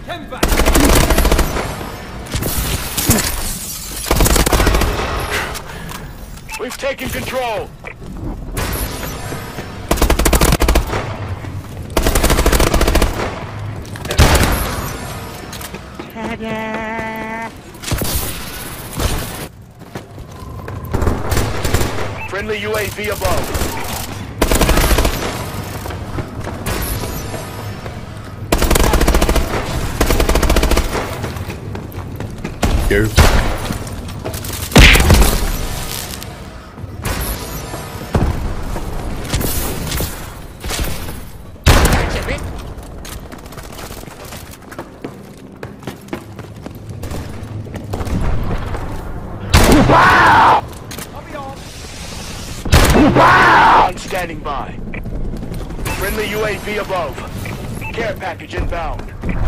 We've taken control. Friendly UAV above. Here. I'm standing by. Friendly UAV above. Care package inbound.